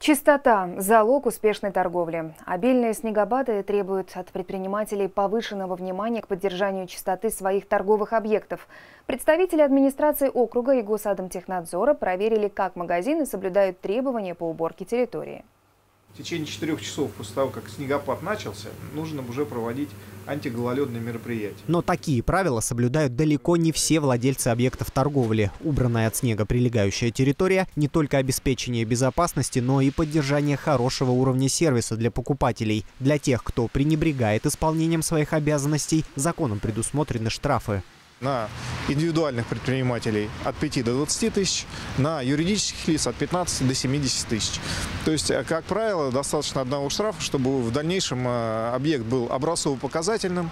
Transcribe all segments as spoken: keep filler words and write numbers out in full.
Чистота – залог успешной торговли. Обильные снегопады требуют от предпринимателей повышенного внимания к поддержанию чистоты своих торговых объектов. Представители администрации округа и Госадмтехнадзора проверили, как магазины соблюдают требования по уборке территории. В течение четырех часов после того, как снегопад начался, нужно уже проводить антигололедные мероприятия. Но такие правила соблюдают далеко не все владельцы объектов торговли. Убранная от снега прилегающая территория – не только обеспечение безопасности, но и поддержание хорошего уровня сервиса для покупателей. Для тех, кто пренебрегает исполнением своих обязанностей, законом предусмотрены штрафы. На индивидуальных предпринимателей от пяти до двадцати тысяч, на юридических лиц от пятнадцати до семидесяти тысяч. То есть, как правило, достаточно одного штрафа, чтобы в дальнейшем объект был образцово-показательным.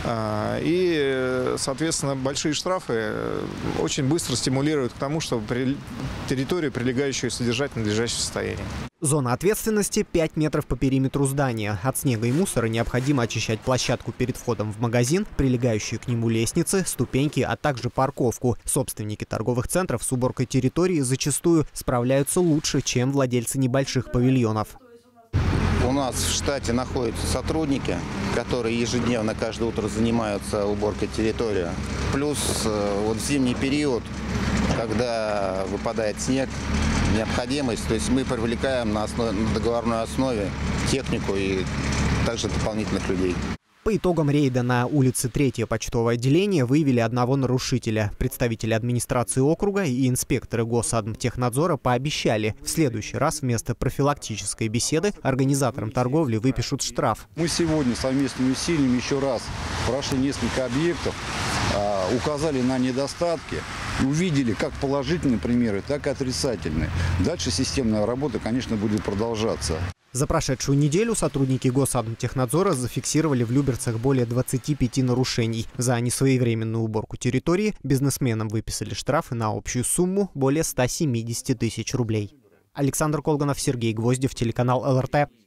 И, соответственно, большие штрафы очень быстро стимулируют к тому, чтобы территорию, прилегающую, содержать в надлежащем состоянии. Зона ответственности – пять метров по периметру здания. От снега и мусора необходимо очищать площадку перед входом в магазин, прилегающие к нему лестницы, ступеньки, а также парковку. Собственники торговых центров с уборкой территории зачастую справляются лучше, чем владельцы небольших павильонов. У нас в штате находятся сотрудники, которые ежедневно, каждое утро занимаются уборкой территории. Плюс вот в зимний период, когда выпадает снег, необходимость, то есть мы привлекаем на, основ... на договорной основе технику и также дополнительных людей. По итогам рейда на улице Третье почтовое отделение выявили одного нарушителя. Представители администрации округа и инспекторы Госадмтехнадзора пообещали, в следующий раз вместо профилактической беседы организаторам торговли выпишут штраф. Мы сегодня совместными усилиями еще раз прошли несколько объектов, указали на недостатки, увидели как положительные примеры, так и отрицательные. Дальше системная работа, конечно, будет продолжаться. За прошедшую неделю сотрудники Госадмтехнадзора зафиксировали в Люберцах более двадцати пяти нарушений. За несвоевременную уборку территории бизнесменам выписали штрафы на общую сумму более ста семидесяти тысяч рублей. Александр Колганов, Сергей Гвоздев, телеканал эл эр тэ.